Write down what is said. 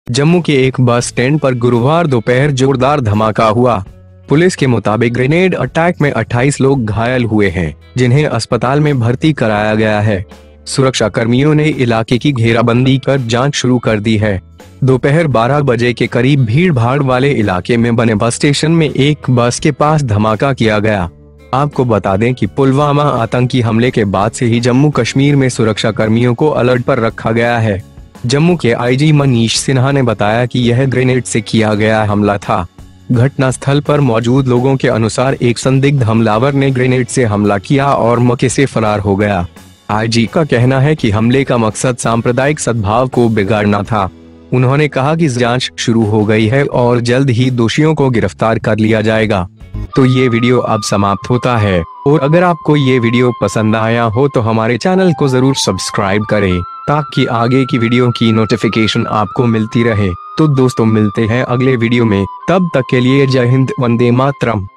जम्मू के एक bus stand पर गुरुवार दोपहर जोरदार धमाका हुआ। पुलिस के मुताबिक ग्रेनेड अटैक में 28 लोग घायल हुए हैं, जिन्हें अस्पताल में भर्ती कराया गया है। सुरक्षा कर्मियों ने इलाके की घेराबंदी कर जांच शुरू कर दी है। दोपहर 12 बजे के करीब भीड़ भाड़ वाले इलाके में बने बस स्टेशन में एक बस के पास धमाका किया गया। आपको बता दें कि पुलवामा आतंकी हमले के बाद से ही जम्मू कश्मीर में सुरक्षा कर्मियों को अलर्ट पर रखा गया है। जम्मू के आईजी मनीष सिन्हा ने बताया कि यह ग्रेनेड से किया गया हमला था। घटनास्थल पर मौजूद लोगों के अनुसार एक संदिग्ध हमलावर ने ग्रेनेड से हमला किया और मौके से फरार हो गया। आईजी का कहना है कि हमले का मकसद सांप्रदायिक सद्भाव को बिगाड़ना था। उन्होंने कहा कि जांच शुरू हो गई है और जल्द ही दोषियों को गिरफ्तार कर लिया जाएगा। तो ये वीडियो अब समाप्त होता है, और अगर आपको ये वीडियो पसंद आया हो तो हमारे चैनल को जरूर सब्सक्राइब करें, ताकि आगे की वीडियो की नोटिफिकेशन आपको मिलती रहे। तो दोस्तों, मिलते हैं अगले वीडियो में, तब तक के लिए जय हिंद, वंदे मातरम।